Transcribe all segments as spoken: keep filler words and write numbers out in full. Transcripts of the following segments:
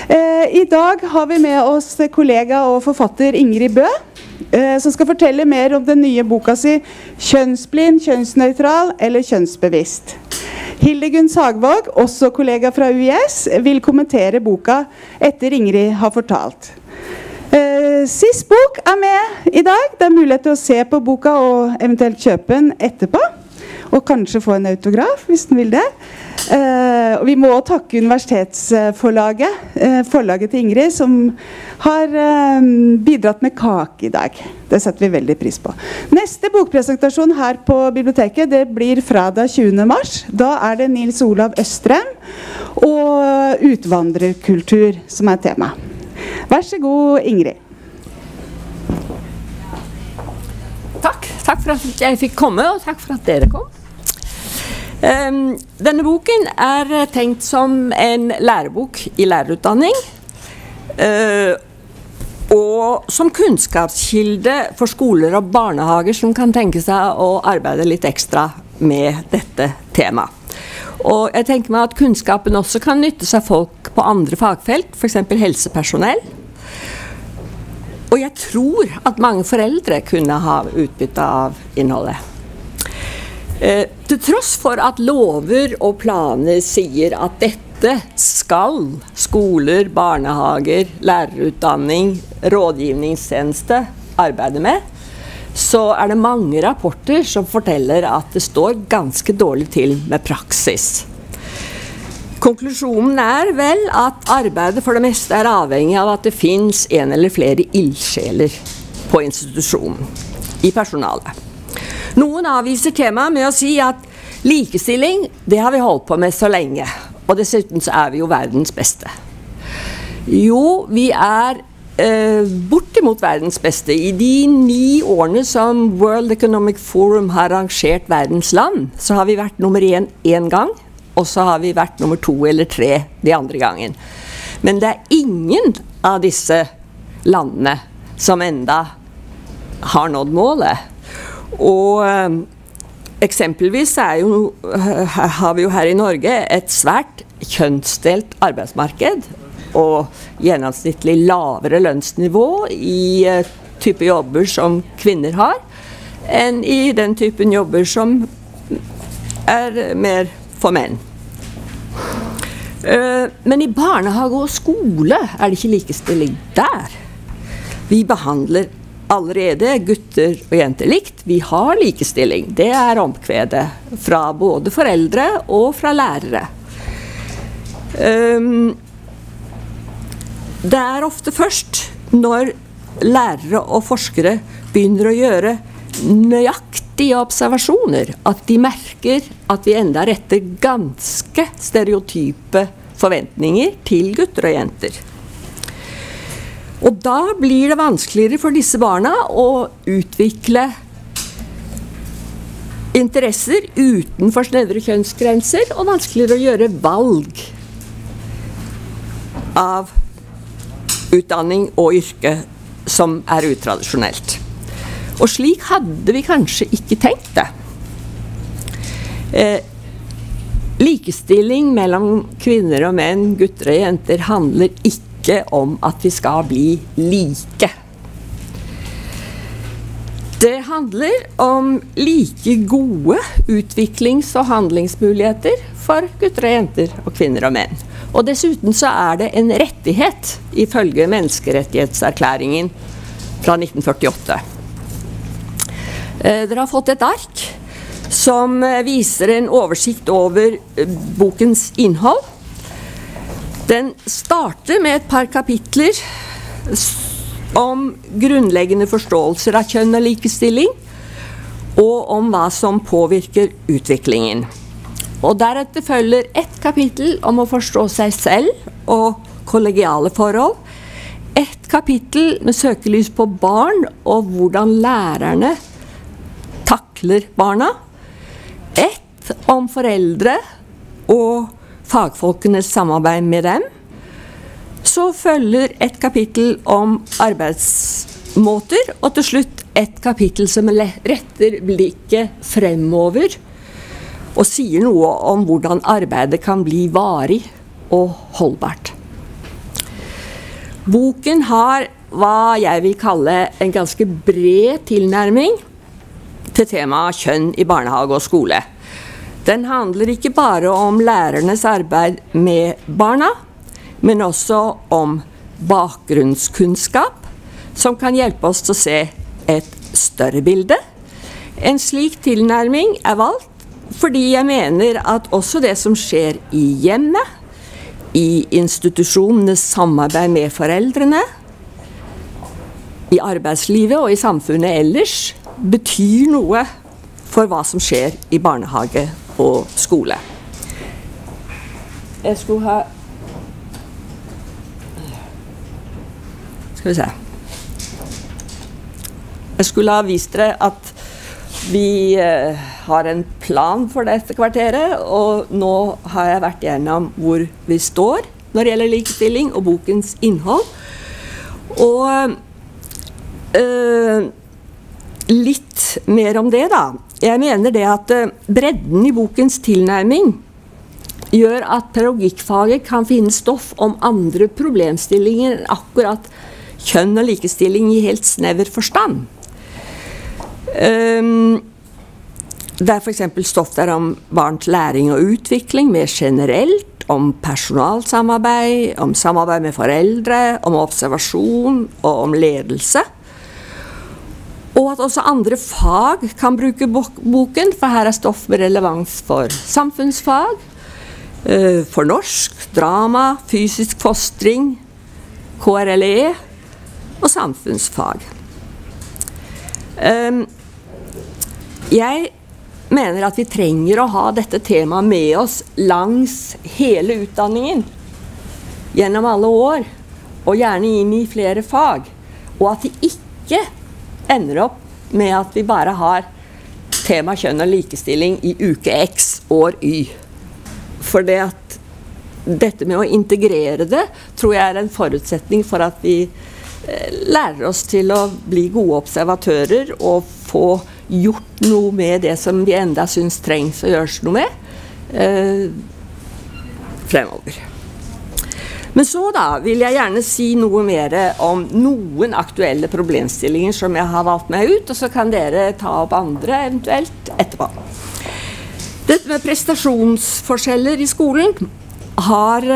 Eh, I dag har vi med oss kollega og forfatter Ingrid Bø, eh, som skal fortelle mer om den nye boka si «Kjønnsblind, kjønnsnøytral eller kjønnsbevisst». Hildegunn Sagvåg, også kollega fra U I S, vil kommentere boka etter Ingrid har fortalt. Uh, Sist bok er med i dag. Det er mulighet til å se på boka og eventuelt kjøpe den etterpå. Og kanskje få en autograf, hvis den vil det. Uh, vi må takke universitetsforlaget, uh, forlaget til Ingrid, som har uh, bidratt med kake i dag. Det setter vi veldig pris på. Neste bokpresentasjon her på biblioteket, det blir fredag tjuende mars. Da er det Nils Olav Østrem og utvandrerkultur som er tema. Vær så god, Ingrid. Takk. Takk for at jeg fikk komme, og takk for at dere kom. Um, denne boken er tenkt som en lærebok i lærerutdanning, uh, og som kunnskapskilde for skoler og barnehager som kan tenke seg å arbeide litt ekstra med dette temaet. Og jeg tenker meg at kunnskapen også kan nytte seg folk på andre fagfelt, for eksempel helsepersonell. Og jeg tror at mange foreldre kunne ha utbytte av innholdet. Eh, til tross for at lover og planer sier at dette skal skoler, barnehager, lærerutdanning, rådgivningstjeneste arbeide med, så er det mange rapporter som forteller at det står ganske dårlig til med praksis. Konklusjonen er vel at arbeidet for det meste er avhengig av at det finnes en eller flere ildsjeler på institusjonen, i personalet. Noen avviser temaet med å si at likestilling, det har vi holdt på med så lenge, og dessuten så er vi jo verdens beste. Jo, vi er Uh, bortimot verdens beste. I de ni årene som World Economic Forum har rangert verdens land, så har vi vært nummer én én gang, og så har vi vært nummer to eller tre de andre gangen. Men det er ingen av disse landene som enda har nådd målet. Og uh, eksempelvis er jo, uh, har vi jo her i Norge et svært kjønnsdelt arbeidsmarked, og gjennomsnittlig lavere lønnsnivå i uh, type jobber som kvinner har, enn i den typen jobber som er mer for menn. Uh, men i barnehage og skole er det ikke likestilling der. Vi behandler allerede gutter og jenter likt. Vi har likestilling. Det er omkvedet fra både foreldre og fra lærere. Um, Det er ofte først når lærere og forskere begynner å gjøre nøyaktige observasjoner at de merker at vi enda retter ganske stereotype forventninger til gutter og jenter. Og da blir det vanskeligere for disse barna å utvikle interesser utenfor snevre kjønnsgrenser, og vanskeligere å gjøre valg av utdanning og yrke som er utradisjonelt. Og slik hadde vi kanskje ikke tenkt det. Eh, likestilling mellom kvinner og menn, gutter og jenter, handler ikke om at vi skal bli like. Det handler om like gode utviklings- og handlingsmuligheter for gutter og jenter og kvinner og menn. Og dessuten så er det en rettighet ifølge menneskerettighetserklæringen fra nitten førtiåtte. Eh, dere har fått et ark som viser en oversikt over bokens innhold. Den starter med et par kapitler om grunnleggende forståelser av kjønn og likestilling, og om hva som påvirker utviklingen. Og deretter følger et kapittel om å forstå seg selv og kollegiale forhold. Et kapittel med søkelys på barn og hvordan lærerne takler barna. Et om foreldre og fagfolkenes samarbeid med dem. Så følger et kapittel om arbeidsmåter, og til slutt et kapittel som retter blikket fremover og sier noe om hvordan arbeidet kan bli varig og holdbart. Boken har hva jeg vil kalle en ganske bred tilnærming til temaet kjønn i barnehage og skole. Den handler ikke bare om lærernes arbeid med barna, men også om bakgrunnskunnskap, som kan hjelpe oss til å se et større bilde. En slik tilnærming er valgt fordi jeg mener at også det som skjer i hjemmet, i institusjonenes samarbeid med foreldrene, i arbeidslivet og i samfunnet ellers, betyr noe for hva som skjer i barnehage og skole. Jeg skulle ha... Skal vi se. Jeg skulle ha vist dere at vi eh, har en plan for dette kvarteret, og nå har jeg vært gjennom hvor vi står når det gjelder likestilling og bokens innhold. Og eh, litt mer om det da. Jeg mener det at eh, bredden i bokens tilnærming gjør at pedagogikkfaget kan finne stoff om andre problemstillinger enn akkurat kjønn og likestilling i helt snever forstand. Um, det er for eksempel stoff der om barns læring og utvikling mer generelt, om personalsamarbeid, om samarbeid med foreldre, om observasjon og om ledelse. Og at også andre fag kan bruke boken, for her er stoff med relevans for samfunnsfag, uh, for norsk, drama, fysisk fostring, K R L E og samfunnsfag. Um, jeg mener at vi trenger å ha dette temaet med oss langs hele utdanningen, gjennom alle år, og gjerne inn i flere fag, og at vi ikke ender opp med at vi bare har tema kjønn og likestilling i uke X, år Y. For det at dette med å integrere det, tror jeg er en forutsetning for at vi lærer oss til å bli gode observatører og få gjort noe med det som vi enda synes trengs å gjøres noe med eh, fremover. Men så da vil jeg gjerne si noe mer om noen aktuelle problemstillinger som jeg har valgt meg ut, og så kan dere ta opp andre eventuelt etterpå. Dette med prestasjonsforskjeller i skolen har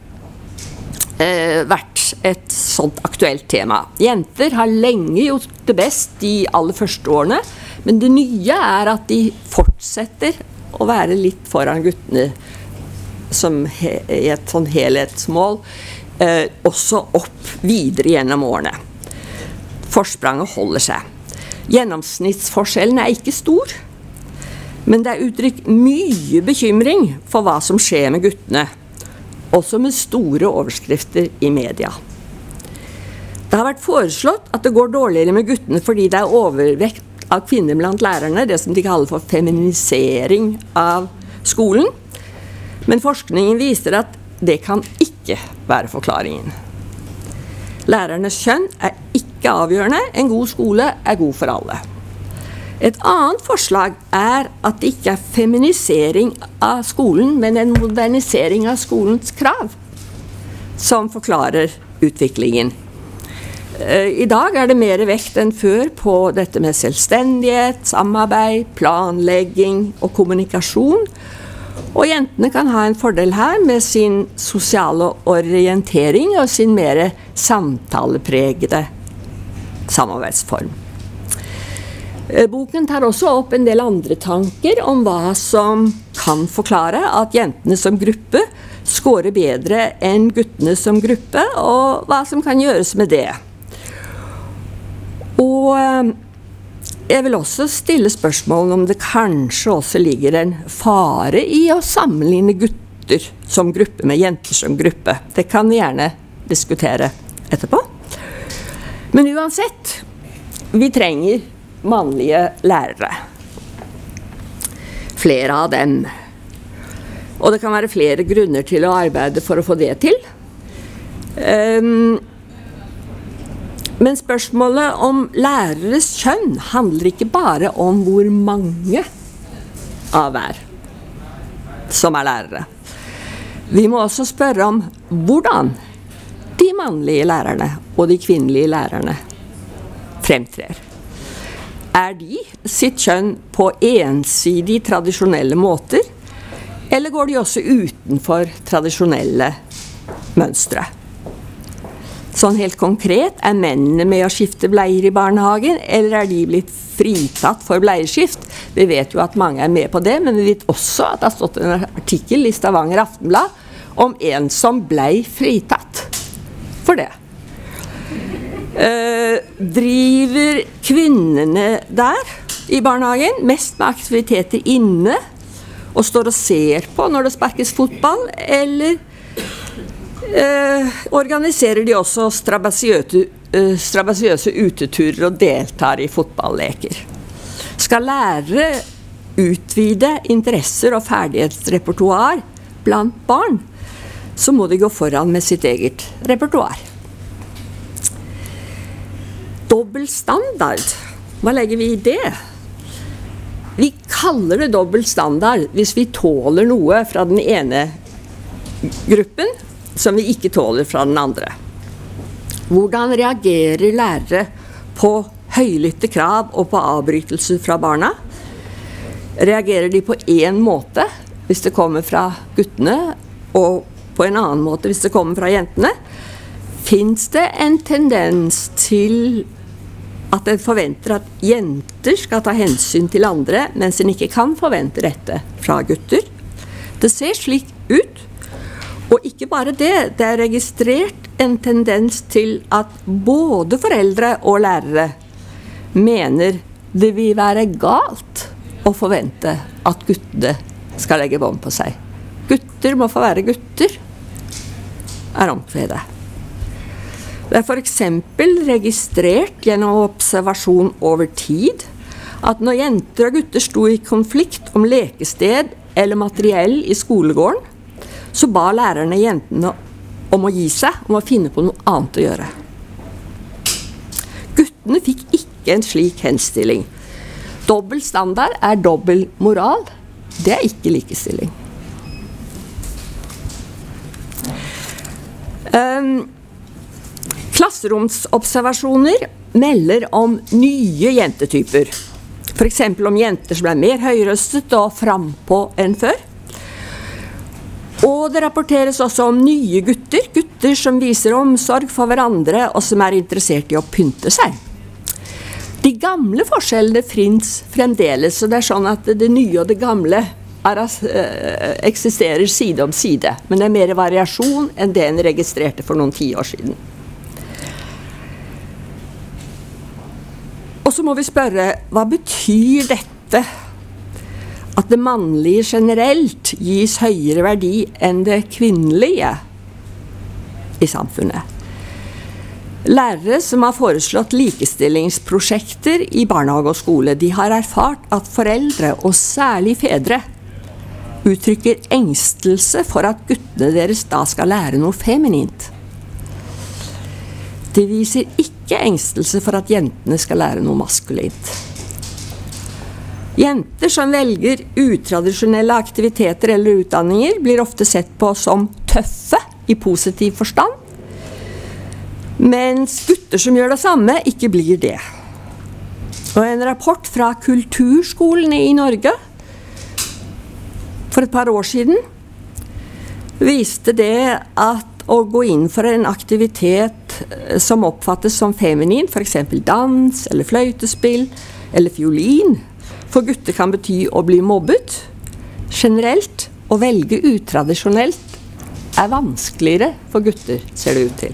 eh, vært et sånt aktuelt tema. Jenter har lenge gjort det best de aller første årene, men det nye er at de fortsetter å være litt foran guttene som he i et sånn helhetsmål, eh, også opp videre gjennom årene. Forspranget holder seg. Gjennomsnittsforskjellen er ikke stor, men det er uttrykt mye bekymring for hva som skjer med guttene, også med store overskrifter i media. Det har vært foreslått at det går dårligere med guttene fordi det er overvekt av kvinner blant lærerne, det som de kaller for feminisering av skolen. Men forskningen viser at det kan ikke være forklaringen. Lærernes kjønn er ikke avgjørende, en god skole er god for alle. Et annet forslag er at det ikke er feminisering av skolen, men en modernisering av skolens krav som forklarer utviklingen. I dag er det mer vekt enn før på dette med selvstendighet, samarbeid, planlegging og kommunikasjon. Og jentene kan ha en fordel her med sin sosiale orientering og sin mer samtalepregede samarbeidsform. Boken tar også opp en del andre tanker om hva som kan forklare at jentene som gruppe scorer bedre enn guttene som gruppe, og hva som kan gjøres med det. Og jeg vil også stille spørsmål om det kanskje også ligger en fare i å sammenligne gutter som gruppe med jenter som gruppe. Det kan vi gjerne diskutere etterpå. Men uansett, vi trenger mannlige lærere. Flere av dem. Og det kan være flere grunner til å arbeide for å få det til. Um, Men spørsmålet om læreres kjønn handler ikke bare om hvor mange av hver som er lærere. Vi må også spørre om hvordan de mannlige lærerne og de kvinnelige lærerne fremtrer. Er de sitt kjønn på ensidig tradisjonelle måter, eller går de også utenfor tradisjonelle mønstre? Sånn helt konkret, er mennene med å skifte bleier i barnehagen, eller er de blitt fritatt for bleieskift? Vi vet jo at mange er med på det, men vi vet også at det har stått en artikkel i Stavanger Aftenblad om en som blei fritatt for det. Uh, driver kvinnene der i barnehagen mest med aktiviteter inne og står og ser på når det sparkes fotball, eller uh, organiserer de også strabasiøse, uh, strabasiøse uteturer og deltar i fotballleker? Skal lærere utvide interesser og ferdighetsrepertoar blant barn, så må de gå foran med sitt eget repertoar. Dobbel standard, hva legger vi i det? Vi kaller det dobbel standard hvis vi tåler noe fra den ene gruppen som vi ikke tåler fra den andre. Hvordan reagerer lærere på høylytte krav og på avbrytelser fra barna? Reagerer de på en måte hvis det kommer fra guttene, og på en annen måte hvis det kommer fra jentene? Finnes det en tendens til at en forventer at jenter skal ta hensyn til andre, mens en ikke kan forvente dette fra gutter? Det ser slik ut, og ikke bare det, det er registrert en tendens til at både foreldre og lærere mener det vil være galt å forvente at guttene skal legge bånd på seg. Gutter må få være gutter, er omkvedet. Det er for eksempel registrert gjennom observasjon over tid at når jenter og gutter sto i konflikt om lekested eller materiell i skolegården, så ba lærerne jentene om å gi seg, om å finne på noe annet å gjøre. Guttene fikk ikke en slik henstilling. Dobbel standard er dobbel moral. Det er ikke likestilling. Um, Klasseromsobservasjoner melder om nye jentetyper. For eksempel om jenter som er mer høyrøstet og frempå enn før. Og det rapporteres også om nye gutter, gutter som viser omsorg for hverandre og som er interessert i å pynte seg. De gamle forskjellene finnes fremdeles, så det er sånn at det nye og det gamle er, uh, eksisterer side om side. Men det er mer variasjon enn det en registrerte for noen ti år siden. Og så må vi spørre, hva betyr dette? At det mannlige generelt gis høyere verdi enn det kvinnelige i samfunnet. Lærere som har foreslått likestillingsprosjekter i barnehage og skole, de har erfart at foreldre, og særlig fedre, uttrykker engstelse for at guttene deres da skal lære noe feminint. De viser ikke engstelse for at jentene skal lære noe maskulint. Jenter som velger utradisjonelle aktiviteter eller utdanninger blir ofte sett på som tøffe i positiv forstand, mens gutter som gjør det samme ikke blir det. Og en rapport fra kulturskolene i Norge for et par år siden viste det at å gå inn for en aktivitet som oppfattes som feminin, for eksempel dans eller fløytespill eller fiolin, for gutter kan bety å bli mobbet. Generelt, å velge utradisjonelt er vanskeligere for gutter, ser det ut til.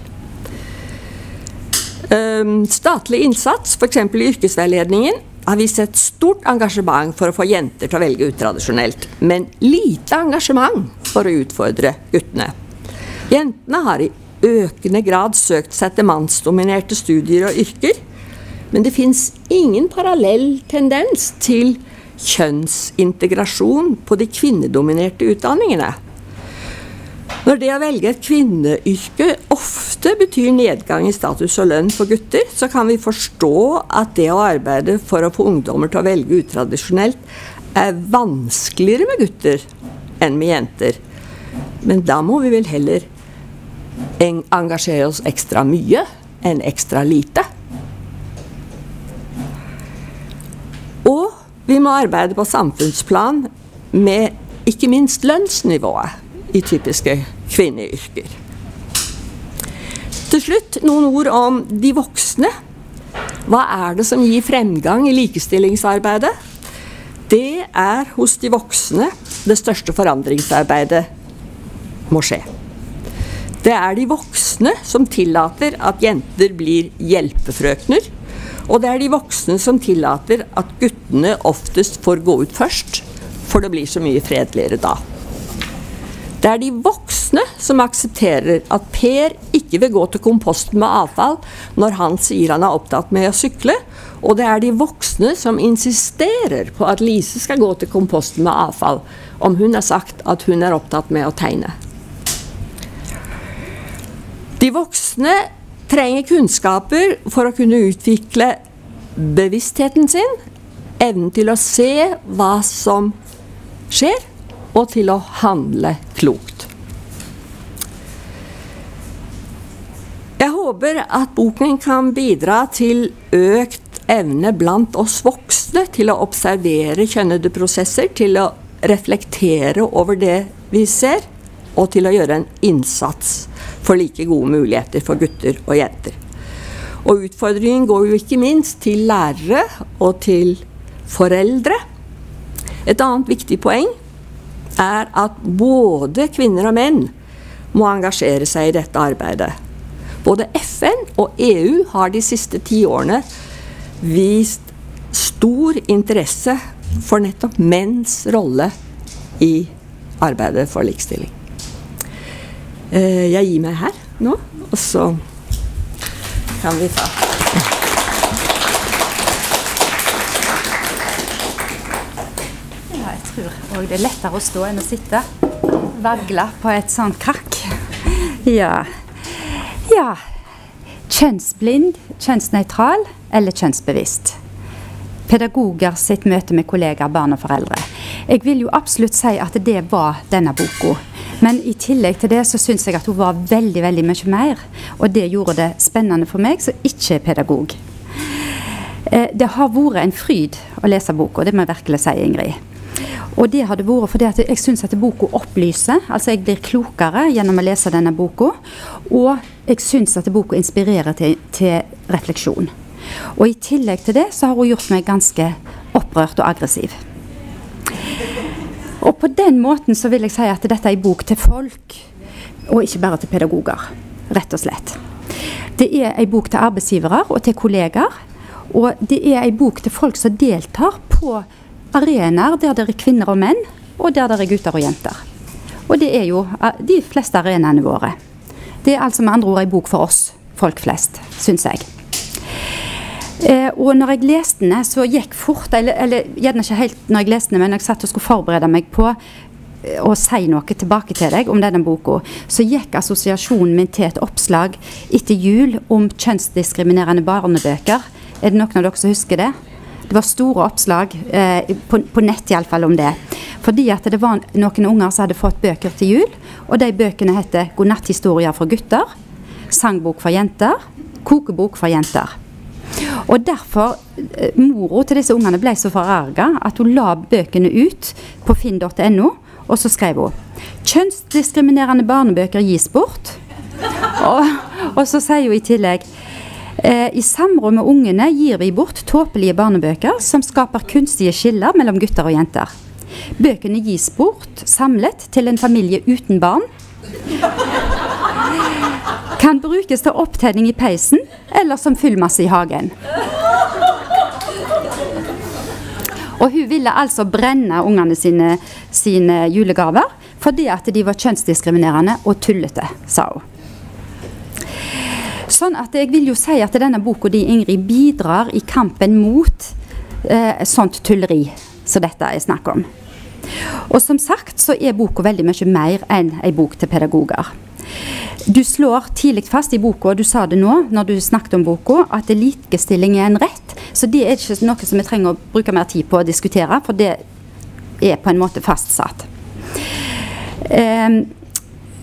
Um, statlig innsats, for eksempel i yrkesveiledningen, har vist et stort engasjement for å få jenter til å velge utradisjonelt, men lite engasjement for å utfordre guttene. Jentene har i økende grad søkt seg til mannsdominerte studier og yrker, men det finnes ingen parallell tendens til kjønnsintegrasjon på de kvinnedominerte utdanningene. Når det å velge et kvinneyrke ofte betyr nedgang i status og lønn for gutter, så kan vi forstå at det å arbeide for å få ungdommer til å velge utradisjonelt er vanskeligere med gutter enn med jenter. Men da må vi vel heller en engasjere oss ekstra mye enn ekstra lite. Og vi må arbeide på samfunnsplan med ikke minst lønnsnivået i typiske kvinneyrker. Til slutt noen ord om de voksne. Hva er det som gir fremgang i likestillingsarbeidet? Det er hos de voksne det største forandringsarbeidet må skje. Det er de voksne som tillater at jenter blir hjelpefrøkner, og det er de voksne som tillater at guttene oftest får gå ut først, for det blir så mye fredeligere da. Det er de voksne som aksepterer at Per ikke vil gå til komposten med avfall når han sier han er opptatt med å sykle, og det er de voksne som insisterer på at Lise skal gå til komposten med avfall, om hun har sagt at hun er opptatt med å tegne. De voksne trenger kunnskaper for å kunne utvikle bevisstheten sin, evnen til å se hva som skjer, og til å handle klokt. Jeg håper at boken kan bidra til økt evne blant oss voksne til å observere kjønnede prosesser, til å reflektere over det vi ser, og til å gjøre en innsats for like gode muligheter for gutter og jenter. Og utfordringen går jo ikke minst til lærere og til foreldre. Et annet viktig poeng er at både kvinner og menn må engasjere seg i dette arbeidet. Både F N og E U har de siste ti årene vist stor interesse for nettopp menns rolle i arbeidet for likestilling. Jeg gir meg her nå, og så kan vi ta. Og det er lettere å stå enn å sitte. Vagle på et sånt krakk. Ja. Ja. Kjønnsblind, kjønnsnøytral eller kjønnsbevisst. Pedagoger sitt møte med kollegaer, barn og foreldre. Jeg vil jo absolutt si at det var denne boka. Men i tillegg til det så synes jeg at hun var veldig, veldig mye mer. Og det gjorde det spennende for meg, som ikke er pedagog. Det har vært en fryd å lese boka, det må jeg virkelig si, Ingrid. Og det har det vært fordi at jeg synes at boka opplyser, altså jeg blir klokere gjennom å lese denne boka, og jeg synes at boka inspirerer til, til refleksjon. Og i tillegg til det så har hun gjort meg ganske opprørt og aggressiv. Og på den måten så vil jeg si at dette er en bok til folk, og ikke bare til pedagoger, rett og slett. Det er en bok til arbeidsgivere og til kolleger, og det er en bok til folk som deltar på arenaer der det er kvinner og menn, og der det er gutter og jenter. Og det er jo de fleste arenaene våre. Det er altså med andre ord en bok for oss, folk flest, synes jeg. Eh, og når jeg leste den, så gikk fort, eller, eller gjerne ikke helt når jeg leste den, men jeg satt og skulle forberede meg på å si noe tilbake til deg om denne boka, så gikk assosiasjonen min til et oppslag etter jul om kjønnsdiskriminerende barnebøker. Er det noen av dere som husker det? Det var store oppslag eh, på, på nett i alle fall om det. Fordi at det var noen unger som hadde fått bøker til jul, og de bøkene heter Godnatthistorier for gutter, Sangbok for jenter, Kokebok for jenter. Og derfor, eh, moro til disse ungene ble så forarget at hun la bøkene ut på finn punktum no, og så skrev hun «Kjønnsdiskriminerende barnebøker gis bort». Og, og så sier hun i tillegg I samråd med ungene gir vi bort tåpelige barnebøker som skaper kunstige skiller mellom gutter og jenter. Bøkene gis bort samlet til en familie uten barn. Kan brukes til opptenning i peisen eller som fyllmasse i hagen. Og hun ville altså brenne ungene sine, sine julegaver fordi at de var kjønnsdiskriminerende og tullete, sa hun. Sånn at jeg vil jo si at denne boka di, Ingrid, bidrar i kampen mot eh, sånt tulleri som dette er snakk om. Og som sagt så er boka veldig mye mer enn en bok til pedagoger. Du slår tidlig fast i boka, og du sa det nå når du snakket om boka, at likestilling er en rett, så det er ikke noe som vi trenger å bruke mer tid på å diskutere, for det er på en måte fastsatt. Eh,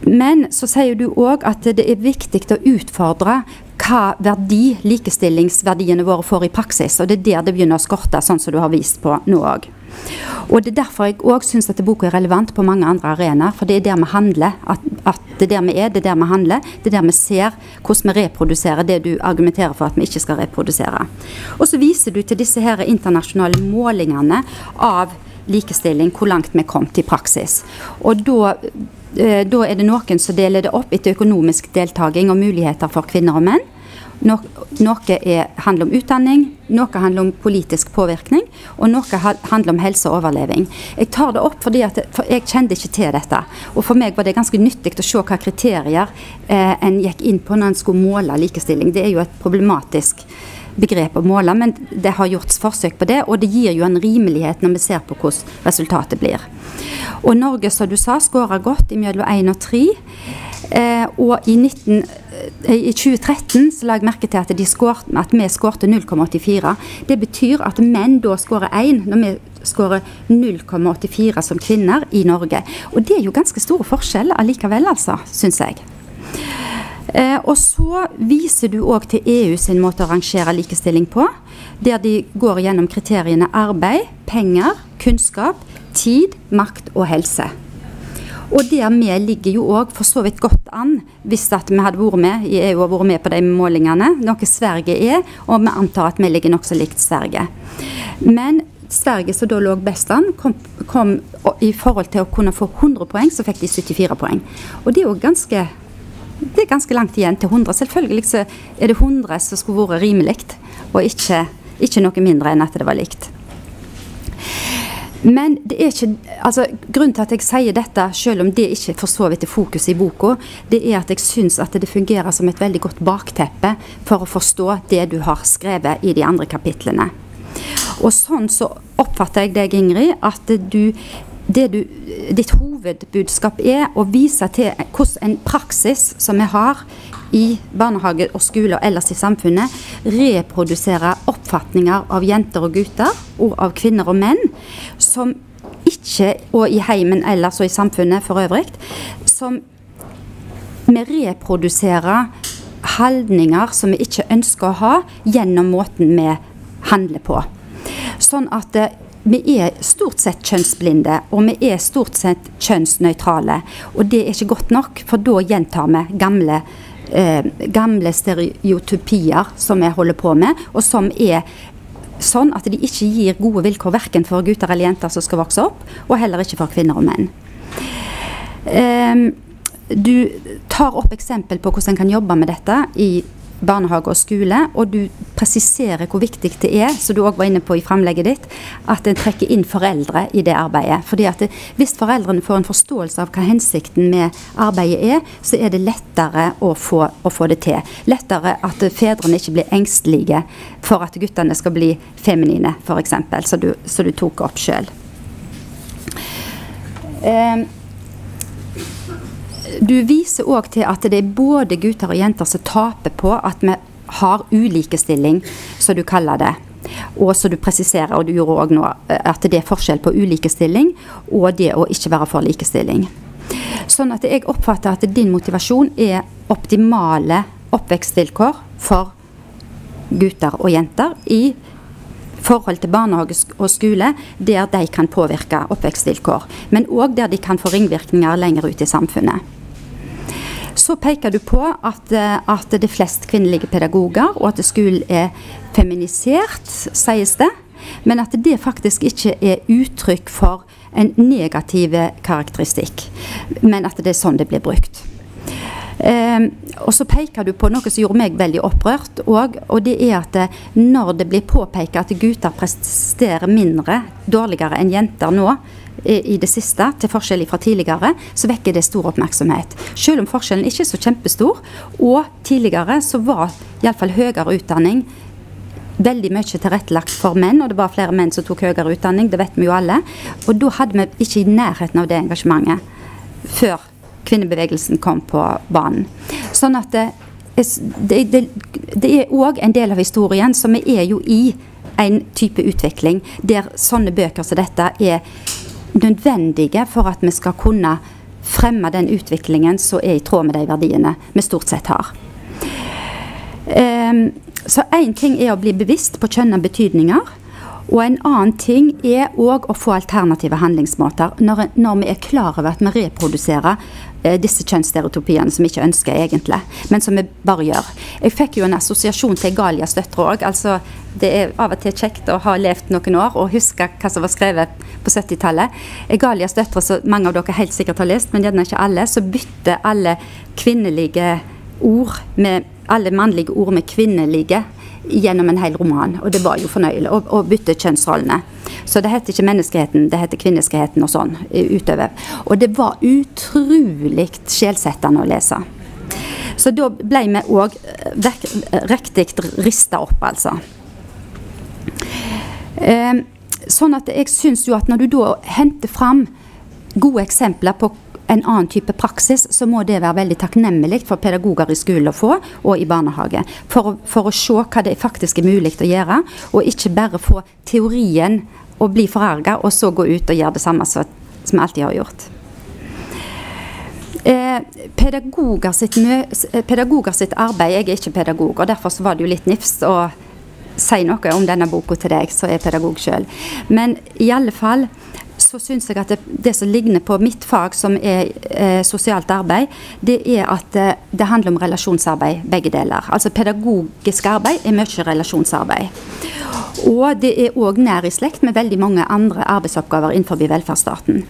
Men så sier du også at det er viktig å utfordre hva verdi likestillingsverdiene våre får i praksis, og det er der det begynner å skorte, sånn som du har vist på nå også. Og det er derfor jeg også synes at boka er relevant på mange andre arenaer, for det er der vi handler, at, at det er der vi er, det er der vi handler, det er der vi ser hvordan vi reproduserer det du argumenterer for at vi ikke skal reprodusere. Og så viser du til disse her internasjonale målingene av likestilling, hvor langt vi kom til praksis. Og da Da er det noen som deler det opp etter økonomisk deltaking og muligheter for kvinner og menn. No, noe er, handler om utdanning, noe handler om politisk påvirkning, og noe handler om helse og overleving. Jeg tar det opp fordi at, for jeg kjente ikke til dette, og for meg var det ganske nyttig å se hva kriterier eh, en gikk inn på når en skulle måle likestilling. Det er jo et problematisk begrep å måle, men det har gjort forsøk på det, og det gir jo en rimelighet når vi ser på hvordan resultatet blir. Og Norge, som du sa, skårer godt i mellom én og tre, eh, og i, nitten, eh, i tjue tretten så la jeg merke til at, de skårt, at vi skårte null komma åttifire. Det betyr at menn da skårer én, når vi skårer null komma åttifire som kvinner i Norge. Og det er jo ganske store forskjeller allikevel, altså, synes jeg. Eh, og så viser du også til E U sin måte å rangere likestilling på, der de går gjennom kriteriene arbeid, penger, kunnskap, tid, makt og helse. Og der vi ligger jo også for så vidt godt an, hvis at vi hadde vært med i E U og vært med på de målingene, noe Sverige er, og vi antar at vi ligger nok så likt Sverige. Men Sverige som da lå best an, kom, kom i forhold til å kunne få hundre poeng, så fikk de syttifire poeng. Og det er jo ganske Det er ganske langt igjen til hundre. Selvfølgelig så er det hundre som skulle vært rimelig, og ikke, ikke noe mindre enn at det var likt. Men det er ikke, altså, grunnen til at jeg sier dette, selv om det ikke for så vidt er fokus i boka, det er at jeg synes at det fungerer som et veldig godt bakteppe for å forstå det du har skrevet i de andre kapitlene. Og sånn så oppfatter jeg deg, Ingrid, at du Det du, ditt hovedbudskap er å vise til hvordan en praksis som vi har i barnehage og skole og ellers i samfunnet reproduserer oppfatninger av jenter og gutter og av kvinner og menn som ikke, og i heimen ellers og i samfunnet for øvrig, som vi reproduserer holdninger som vi ikke ønsker å ha gjennom måten vi handler på. Sånn at vi er stort sett kjønnsblinde, og vi er stort sett kjønnsnøytrale. Og det er ikke godt nok, for da gjentar vi gamle, eh, gamle stereotypier som vi holder på med, og som er sånn at de ikke gir gode vilkår hverken for gutter eller jenter som skal vokse opp, og heller ikke for kvinner og menn. Eh, du tar opp eksempel på hvordan en kan jobbe med dette i barnehage og skole, og du presiserer hvor viktig det er, så du også var inne på i fremlegget ditt, at en trekker inn foreldre i det arbeidet. Fordi at det, hvis foreldrene får en forståelse av hva hensikten med arbeidet er, så er det lettere å få, å få det til. Lettere at fedrene ikke blir engstelige for at guttene skal bli feminine, for eksempel, så du, så du tok opp selv. Um, Du viser også til at det er både gutter og jenter som taper på at vi har ulikestilling, som du kaller det. Og så du presiserer, og du gjorde også nå, at det er forskjell på ulikestilling og det å ikke være for likestilling. Sånn at jeg oppfatter at din motivasjon er optimale oppvekstvilkår for gutter og jenter i forhold til barnehage og skole, der de kan påvirke oppvekstvilkår, men også der de kan få ringvirkninger lenger ut i samfunnet. Så peker du på at, at det er flest kvinnelige pedagoger, og at skolen er feminisert, sies det, men at det faktisk ikke er uttrykk for en negativ karakteristikk, men at det er sånn det blir brukt. Um, og så peker du på noe som gjorde meg veldig opprørt, og, og det er at når det blir påpeket at gutter presterer mindre, dårligere enn jenter nå, i, i det siste, til forskjell fra tidligere, så vekker det stor oppmerksomhet. Selv om forskjellen ikke er så kjempestor, og tidligere så var i alle fall høyere utdanning veldig mye tilrettelagt for menn, og det var flere menn som tok høyere utdanning, det vet vi jo alle, og da hadde vi ikke i nærheten av det engasjementet før kvinnebevegelsen kom på banen. Sånn at det, det, det, det er også en del av historien som vi er jo i en type utvikling, der sånne bøker som dette er nødvendige for at vi skal kunne fremme den utviklingen som er i tråd med de verdiene vi stort sett har. Um, så en ting er å bli bevisst på kjønn og betydninger, og en annen ting er også å få alternative handlingsmåter når, når vi er klar over at vi reproduserer eh, disse kjønnsstereotypiene som vi ikke ønsker egentlig, men som vi bare gjør. Jeg fikk jo en assosiasjon til Galias døtre også, altså det er av og til kjekt å ha levd noen år og huske hva som var skrevet på syttitallet. Galias døtre, som mange av dere helt sikkert har lest, men gjerne ikke alle, så bytter alle kvinnelige ord med, alle mannlige ord med kvinnelige gjennom en hel roman, og det var jo fornøyelig å, å bytte kjønnsrollene. Så det heter ikke menneskeheten, det heter kvinneskeheten og sånn utover. Og det var utrolig sjelsettende å lese. Så da ble vi også riktig ristet opp, altså. Eh, sånn at jeg synes jo at når du da henter fram gode eksempler på en annen type praksis, så må det være veldig takknemlig for pedagoger i skolen å få, og i barnehage, for, å, for å se hva det faktisk er mulig å gjøre, og ikke bare få teorien og bli forarget, og så gå ut og gjøre det samme som, som jeg alltid har gjort. Eh, pedagoger, sitt mø, pedagoger sitt arbeid, jeg er ikke pedagog, og derfor så var det jo litt nifst å si noe om denne boka til deg, så er jeg pedagog selv. Men i alle fall, så synes jeg at det, det som ligner på mitt fag som er eh, sosialt arbeid, det er at eh, det handler om relasjonsarbeid, begge deler. Altså pedagogisk arbeid er mye relasjonsarbeid. Og det er også nær i slekt med veldig mange andre arbeidsoppgaver innenfor velferdsstaten.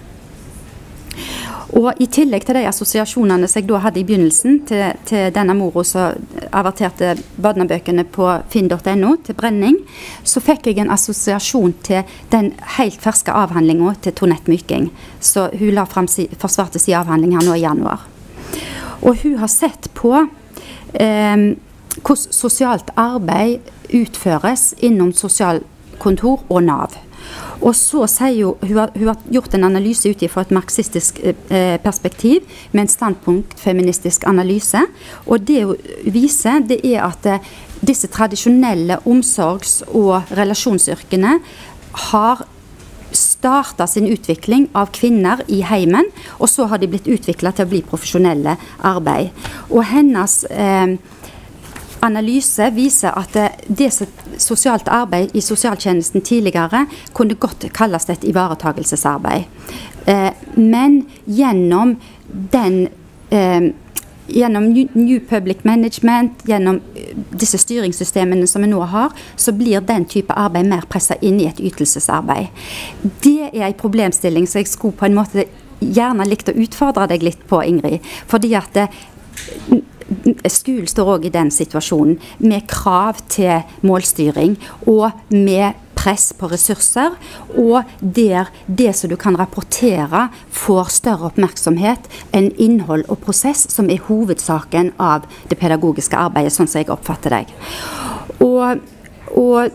Og i tillegg til de assosiasjonene som jeg da hadde i begynnelsen til, til denne moro som averterte badnebøkene på finn punktum no til brenning, så fikk jeg en assosiasjon til den helt ferske avhandlingen til Tonette Myking. Så hun la frem si, forsvarte sin avhandling her nå i januar. Og hun har sett på eh, hvordan sosialt arbeid utføres innom sosialkontor og Nav. Og så sier jo, hun har, hun har gjort en analyse ut fra et marxistisk eh, perspektiv, med en standpunktfeministisk analyse, og det hun viser, det er at eh, disse tradisjonelle omsorgs- og relasjonsyrkene har startet sin utvikling av kvinner i heimen, og så har de blitt utviklet til å bli profesjonelle arbeid. Og hennes eh, analyse viser at det sosialt arbeid i sosialtjenesten tidligere kunne godt kalles et ivaretagelsesarbeid. Eh, men gjennom den eh, gjennom New Public Management, gjennom disse styringssystemene som vi nå har, så blir den type arbeid mer presset inn i et ytelsesarbeid. Det er en problemstilling som jeg skulle på en måte gjerne likt å utfordre deg litt på, Ingrid, fordi at det, skolen står også i den situasjonen med krav til målstyring og med press på ressurser, og der det som du kan rapportere får større oppmerksomhet enn innhold og prosess, som er hovedsaken av det pedagogiske arbeidet, sånn som jeg oppfatter deg. Og, og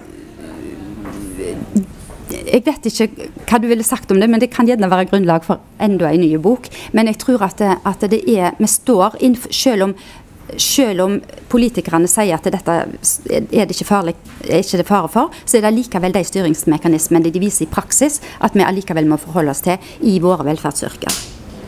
jeg vet ikke hva du ville sagt om det, men det kan gjerne være grunnlag for enda en ny bok. Men jeg tror at det, at det er, vi står inn, selv om Selv om politikerne sier at dette er det ikke, farlig, er ikke det fare for, så er det likevel de styringsmekanismene de viser i praksis at vi allikevel må forholde oss til i våre velferdsyrker.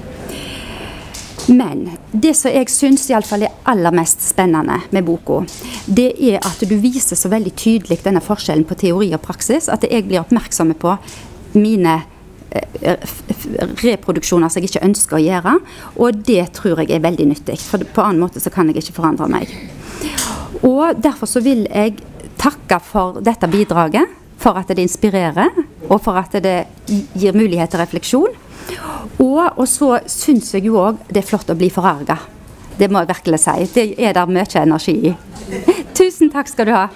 Men det som jeg synes i alle fall er aller mest spennende med boka, det er at du viser så veldig tydelig denne forskjellen på teori og praksis, at jeg blir oppmerksom på mine reproduksjoner som jeg ikke ønsker å gjøre, og det tror jeg er veldig nyttig, for på annen måte så kan jeg ikke forandre meg. Og derfor så vil jeg takke for dette bidraget, for at det inspirerer, og for at det gir mulighet til refleksjon. Og, og så synes jeg jo også det er flott å bli forarget. Det må jeg virkelig si. Det er der mye energi i. Tusen takk skal du ha.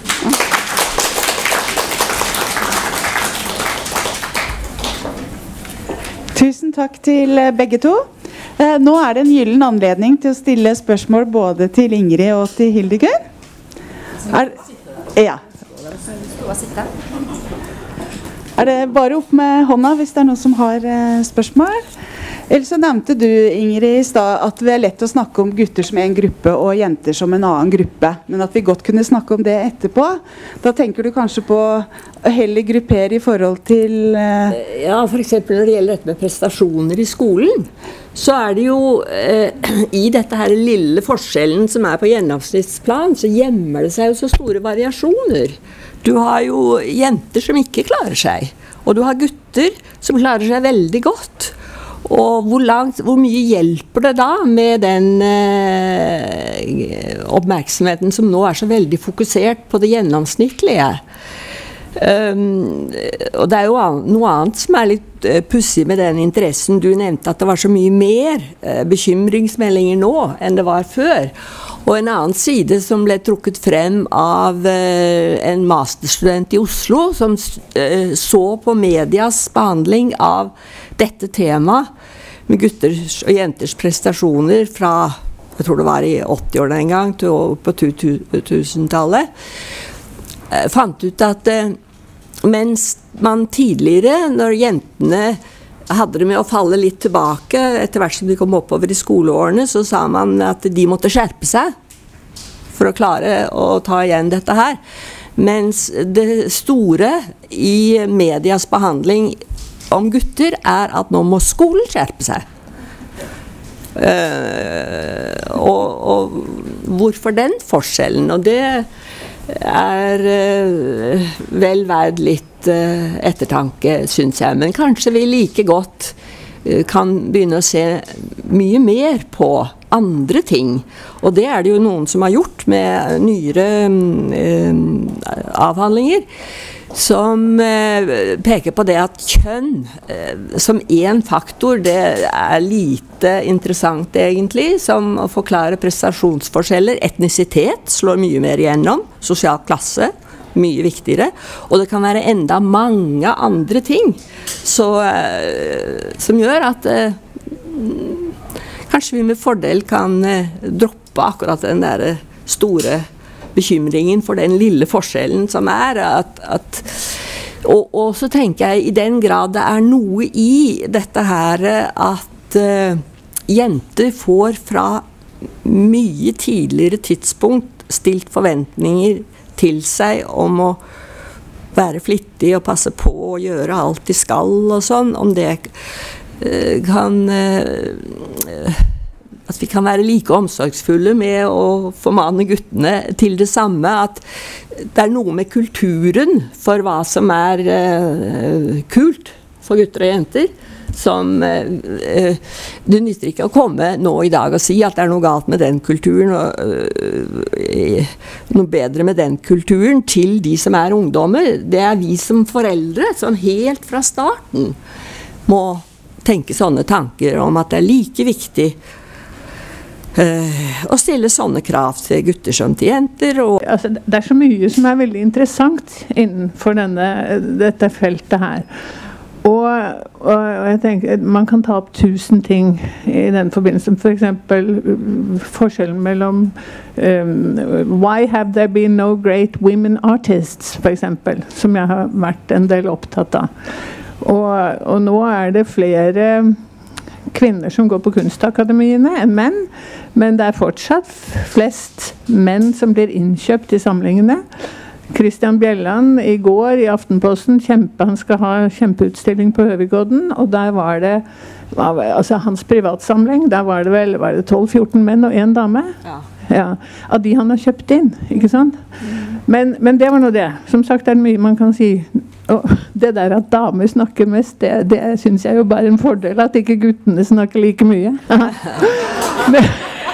Tusen takk til begge to. Nå er det en gyllen anledning til å stille spørsmål både til Ingrid og til Hildegunn. Er, ja. Er det bare opp med hånda hvis det er noen som har spørsmål? Ellers så nevnte du, Ingrid, i stad at det er lett å snakke om gutter som en gruppe og jenter som en annen gruppe, men at vi godt kunne snakke om det etterpå. Da tenker du kanskje på å heller gruppere i forhold til eh... Ja, for eksempel når det gjelder dette med prestasjoner i skolen, så er det jo eh, i dette her lille forskjellen som er på gjennomsnittsplan, så gjemmer det seg jo så store variasjoner. Du har jo jenter som ikke klarer seg, og du har gutter som klarer seg veldig godt. Og hvor, langt, hvor mye hjelper det da med den eh, oppmerksomheten som nå er så veldig fokusert på det gjennomsnittlige? Um, og det er jo an, noe annet som er litt uh, pussig med den interessen. Du nevnte at det var så mye mer uh, bekymringsmeldinger nå enn det var før. Og en annen side som ble trukket frem av uh, en masterstudent i Oslo som uh, så på medias behandling av dette temaet med gutters og jenters prestasjoner fra, jeg tror det var i åtti-årene en gang, til på tusentallet, uh, fant ut at uh, mens man tidligere, når jentene hadde det med å falle litt tilbake etter hvert som de kom oppover i skoleårene, så sa man at de måtte skjerpe seg for å klare å ta igjen dette her. Mens det store i medias behandling om gutter er at nå må skolen skjerpe seg. Uh, og, og hvorfor den forskjellen? Og det er uh, vel verd litt uh, ettertanke, synes jeg. Men kanskje vi like godt uh, kan begynne å se mye mer på andre ting. Og det er det jo noen som har gjort med nyere uh, avhandlinger, som eh, peker på det at kjønn eh, som en faktor, det er lite interessant egentlig, som å forklare prestasjonsforskjeller. Etnisitet slår mye mer igjennom, sosial klasse, mye viktigere, og det kan være enda mange andre ting så, eh, som gjør at eh, kanskje vi med fordel kan eh, droppe akkurat den der store bekymringen for den lille forskjellen som er at, at og, og så tenker jeg i den grad det er noe i dette her at uh, jenter får fra mye tidligere tidspunkt stilt forventninger til seg om å være flittig og passe på og gjøre alt de skal og sånn, om det uh, kan uh, at vi kan være like omsorgsfulle med å formane guttene til det samme, at det er noe med kulturen for hva som er uh, kult for gutter og jenter, som uh, uh, det nytter ikke å komme nå i dag og si at det er noe galt med den kulturen, og uh, noe bedre med den kulturen til de som er ungdommer. Det er vi som foreldre som helt fra starten må tenke sånne tanker om at det er like viktig Uh, å stille sånne krav til gutter som til jenter. Og altså, det er så mye som er veldig interessant innenfor denne, dette feltet her. Og, og, og jeg tenker, man kan ta opp tusen ting i den forbindelsen. For eksempel forskjellen mellom um, Why have there been no great women artists, for eksempel, som jeg har vært en del opptatt av. Og, og nå er det flere kvinner som går på kunstakademiene enn menn, men det er fortsatt flest menn som blir innkjøpt i samlingene. Christian Bjelland i går i Aftenposten kjempe, han skal ha kjempeutstilling på Høvigodden, og der var det altså hans privatsamling, der var det vel var det tolv fjorten menn og en dame. Ja. Ja, av de han har kjøpt inn, ikke sant? Mm. Men, men det var nå det. Som sagt er det mye man kan si. Og det der at damer snakker mest, det, det synes jeg jo bare er en fordel, at ikke guttene snakker like mye. men,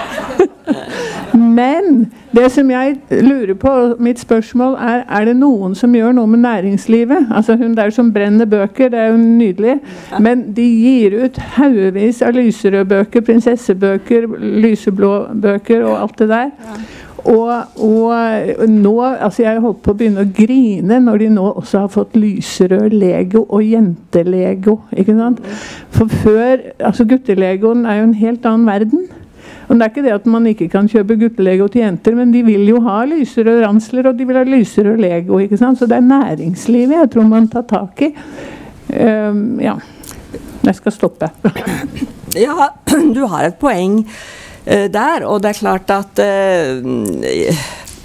men det som jeg lurer på, mitt spørsmål er, er det noen som gjør noe med næringslivet? Altså hun der som brenner bøker, det er jo nydelig, men de gir ut haugevis av lyserøde bøker, prinsessebøker, lyseblå bøker og alt det der. Og, og nå, altså jeg holdt på å begynne å grine når de nå også har fått lyserød Lego og jentelego, ikke sant? For før, altså guttelegoen er jo en helt annen verden. Og det er ikke det at man ikke kan kjøpe guttelego til jenter, men de vil jo ha lyserød ransler, og de vil ha lyserød Lego, ikke sant? Så det er næringslivet jeg tror man tar tak i. Um, ja, jeg skal stoppe. Ja, du har et poeng uh, der, og det er klart at uh,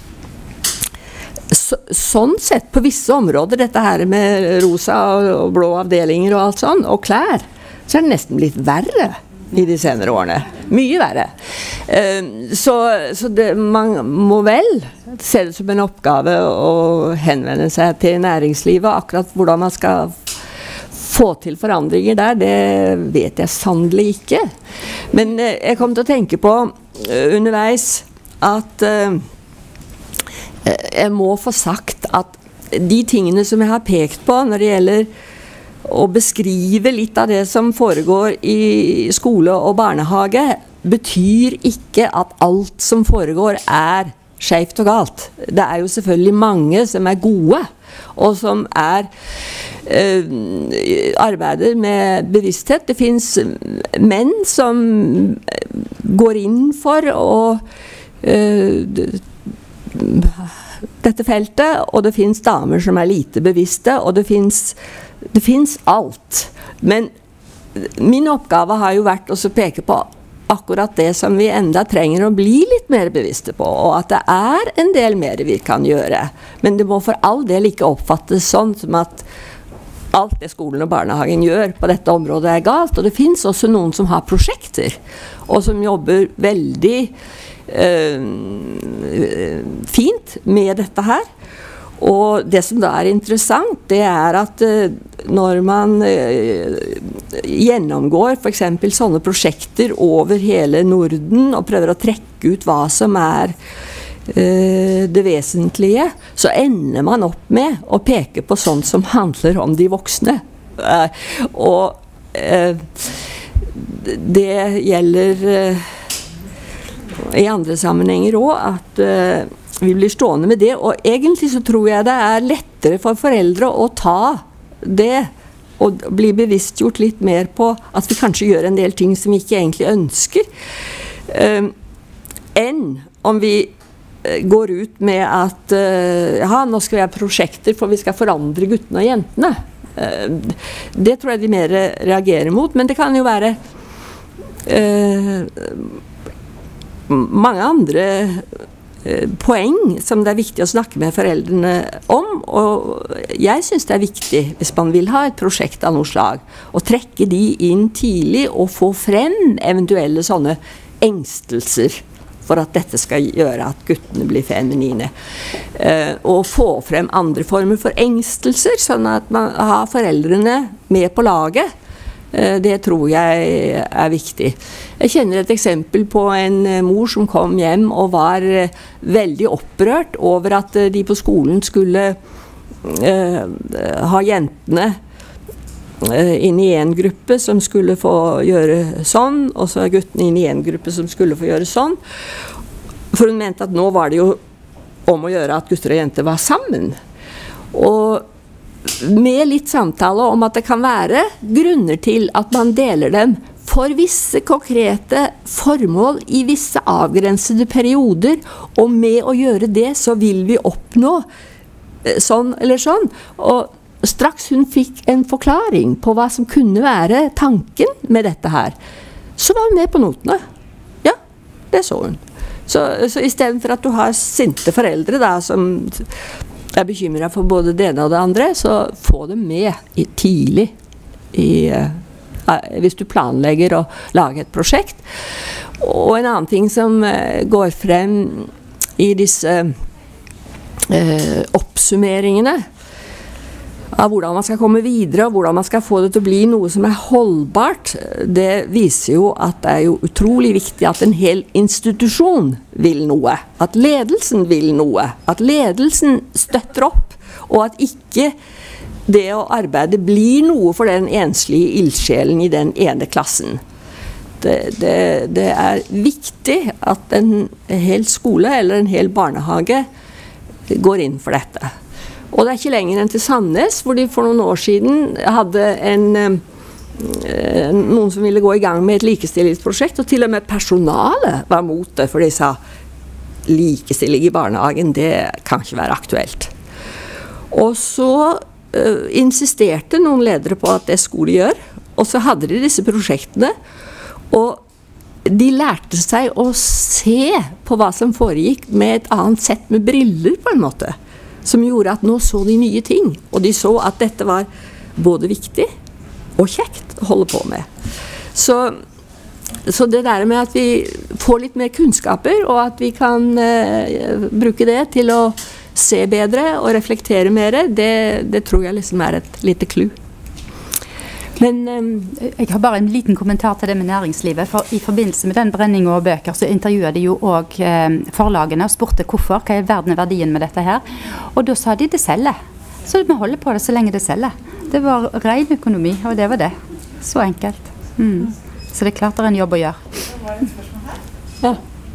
så, sånn sett på visse områder, dette her med rosa og, og blå avdelinger og alt sånn, og klær, så er det nesten blitt verre i de senere årene. Mye verre. Uh, så så det, man må vel se det som en oppgave å henvende seg til næringslivet, akkurat hvordan man skal få til forandringer der, det vet jeg sannelig ikke. Men uh, jeg kom til å tenke på uh, underveis at uh, jeg må få sagt at de tingene som jeg har pekt på når det gjelder å beskrive litt av det som foregår i skole og barnehage, betyr ikke at alt som foregår er skjevt og galt. Det er jo selvfølgelig mange som er gode, og som er øh, arbeider med bevissthet. Det finnes menn som går inn for å øh, dette feltet, og det finnes damer som er lite bevisste, og det finnes Det finnes alt. Men min oppgave har jo vært å peke på akkurat det som vi enda trenger å bli litt mer bevisste på, og at det er en del mer vi kan gjøre. Men det må for all del ikke oppfattes sånn som at alt det skolen og barnehagen gjør på dette området er galt. Og det finnes også noen som har prosjekter, og som jobber veldig øh, fint med dette her. Og det som da er interessant, det er at uh, når man uh, gjennomgår for eksempel sånne prosjekter over hele Norden og prøver å trekke ut hva som er uh, det vesentlige, så ender man opp med å peke på sånt som handler om de voksne. Uh, og uh, det gjelder uh, i andre sammenhenger også at uh, vi blir stående med det, og egentlig så tror jeg det er lettere for foreldre å ta det og bli bevisstgjort litt mer på at vi kanskje gjør en del ting som vi ikke egentlig ønsker, um, enn om vi uh, går ut med at uh, ja, nå skal vi ha prosjekter for vi skal forandre guttene og jentene. Uh, det tror jeg de mer reagerer mot, men det kan jo være uh, mange andre poeng som det er viktig å snakke med foreldrene om, og jeg synes det er viktig hvis man vil ha et prosjekt av noe slag, å trekke de inn tidlig og få frem eventuelle sånne engstelser for at dette skal gjøre at guttene blir feminine, uh, og få frem andre former for engstelser, sånn at man har foreldrene med på laget. Det tror jeg er viktig. Jeg kjenner et eksempel på en mor som kom hjem og var veldig opprørt over at de på skolen skulle uh, ha jentene uh, inn i en gruppe som skulle få gjøre sånn, og så guttene inn i en gruppe som skulle få gjøre sånn. For hun mente at nå var det jo om å gjøre at gutter og jenter var sammen. Og med litt samtale om at det kan være grunner til at man deler dem for visse konkrete formål i visse avgrensede perioder, og med å gjøre det så vil vi oppnå sånn eller sånn. Og straks hun fikk en forklaring på hva som kunne være tanken med dette her, så var hun med på notene. Ja, det så hun. Så, så i stedet for at du har sinte foreldre da, som er bekymret for både det ene og det andre, så få dem med i, tidlig i, uh, hvis du planlegger å lage et prosjekt. Og en annen ting som uh, går frem i disse uh, oppsummeringene av hvordan man skal komme videre, og hvordan man skal få det til å bli noe som er holdbart, det viser jo at det er jo utrolig viktig at en hel institusjon vil noe, at ledelsen vil noe, at ledelsen støtter opp, og at ikke det å arbeide blir noe for den enslige ildsjelen i den ene klassen. Det, det, det er viktig at en hel skole eller en hel barnehage går inn for dette. Og det er ikke lenger enn til Sandnes, hvor de for noen år siden hadde en, eh, noen som ville gå i gang med et likestillingsprosjekt, og til og med personalet var mot det, for de sa likestilling i barnehagen, det kan ikke være aktuelt. Og så eh, insisterte noen ledere på at det skulle de gjøre, og så hadde de disse prosjektene, Og de lærte seg å se på hva som foregikk med et annet sett med briller på en måte, som gjorde at nå så de nye ting, og de så at dette var både viktig og kjekt å holde på med. Så, så det der med at vi får litt mer kunnskaper, og at vi kan eh, bruke det til å se bedre og reflektere mer, det, det tror jeg liksom er et lite clou. Men um, jeg har bare en liten kommentar til det med næringslivet. For i forbindelse med den brenningen og bøker, så intervjuet de jo også eh, forlagene og spurte hvorfor, hva er verden verdien med dette her. Og da sa de det selger. Så vi holder på det så lenge det selger. Det var ren økonomi, og det var det. Så enkelt. Mm. Så det er klart det er en jobb å gjøre. Ja.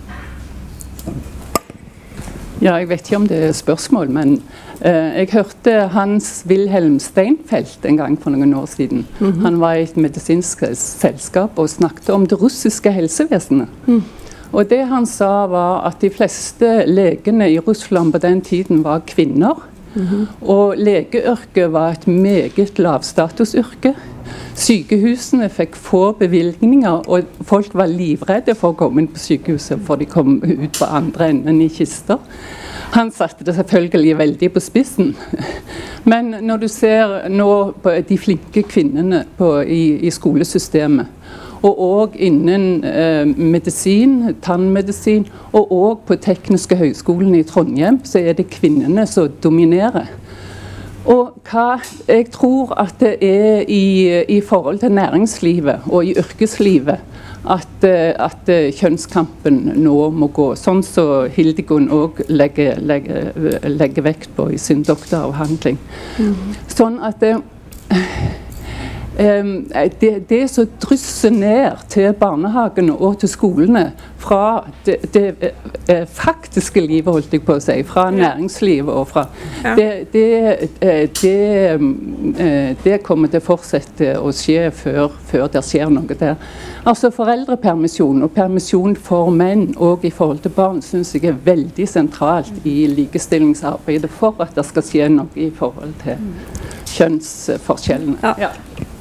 Ja, jeg vet ikke om det er spørsmål, men uh, jeg hørte Hans Wilhelm Steinfeld en gang for noen år siden. Mm-hmm. Han var i et medisinsk selskap og snakket om det russiske helsevesenet. Mm. Og det han sa var at de fleste legene i Russland på den tiden var kvinner. Mm-hmm. Og legeyrket var et meget lavstatusyrke. Sykehusene fikk få bevilgninger, og folk var livredde for å komme inn på sykehuset, for de kom ut på andre enden i kister. Han satte det selvfølgelig veldig på spissen. Men når du ser nå på de flinke kvinnene på, i, i skolesystemet, og også innen eh, medisin, tannmedisin, og også på Tekniske høgskolen i Trondheim, så er det kvinnene som dominerer. Og hva jeg tror at det er i, i forhold til næringslivet og i yrkeslivet at, at kjønnskampen nå må gå, sånn som Hildegunn også legger, legger, legger vekt på i sin doktoravhandling. Mm. Sånn at det, det, det som drysser ned til barnehagene og til skolene fra det, det faktiske livet, holdt jeg på å si, fra næringslivet og fra ja. det, det, det, det kommer til å fortsette å skje før, før det skjer noe der. Altså foreldrepermisjon og permisjon for menn og i forhold til barn synes jeg er veldig sentralt i likestillingsarbeidet for at det skal skje noe i forhold til kjønnsforskjellene. Ja. Ja.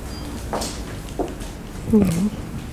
Mm.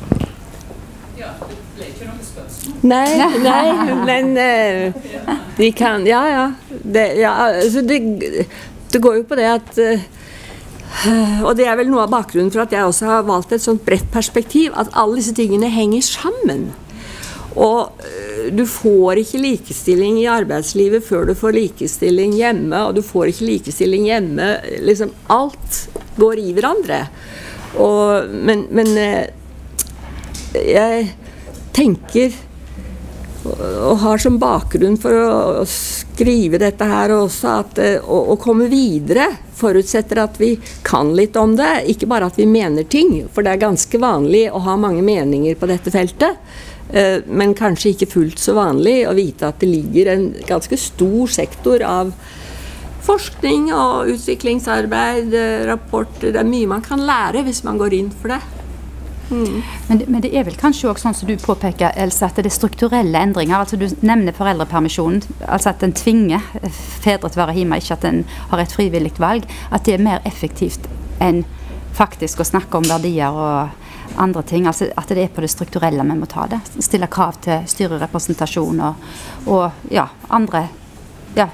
Nei, nei, men uh, de kan, ja, ja, det, ja altså det, det går jo på det at, uh, og det er vel noe av bakgrunnen for at jeg også har valgt et sånt bredt perspektiv, at alle disse tingene henger sammen. Og uh, du får ikke likestilling i arbeidslivet før du får likestilling hjemme, og du får ikke likestilling hjemme, liksom alt går i hverandre. Og, men, men uh, jeg tenker og har som bakgrunn for å, å skrive dette her også at å, å komme videre forutsetter at vi kan litt om det, ikke bare at vi mener ting, for det er ganske vanlig å ha mange meninger på dette feltet, eh, men kanskje ikke fullt så vanlig å vite at det ligger en ganske stor sektor av forskning og utviklingsarbeid, rapporter, det er mye man kan lære hvis man går inn for det. Mm. Men, det, men det er vel kanskje også sånn som du påpeker, Else, at det er strukturelle endringer. Altså du nevner foreldrepermisjonen, altså at den tvinger fedre til å være hjemme, ikke at den har et frivillig valg. At det er mer effektivt enn faktisk å snakke om verdier og andre ting. Altså at det er på det strukturelle vi må ta det. Stille krav til styrerepresentasjon og, og ja, andre ja.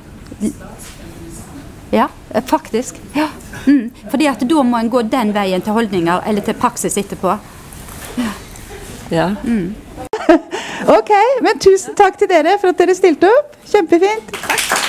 Ja, faktisk. Ja. Mm. Fordi at da må en gå den veien til holdninger eller til praksis etterpå. Ja. Ja. Mm. Ok, men tusen takk til dere for at dere stilte opp. Kjempefint. Takk.